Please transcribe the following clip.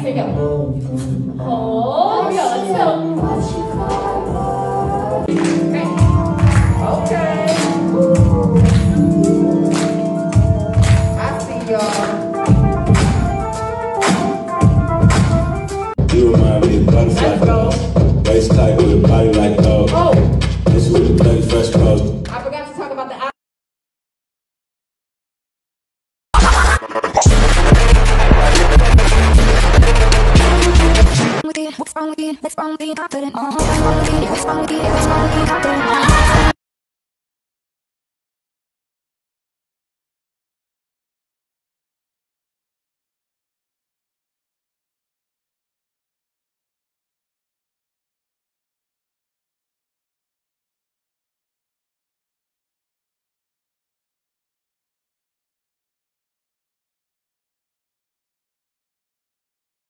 here we go. Oh, here we go. Let's go. Okay. I see y'all. You remind me of butterfly. Let's go. Waist tight with a body like dog. Oh. This is with the bloody fresh clothes. I forgot to talk about the What's wrong with you? What's wrong with you? I put it on. What's wrong with you? What's wrong with you? What's wrong with you? I put it on.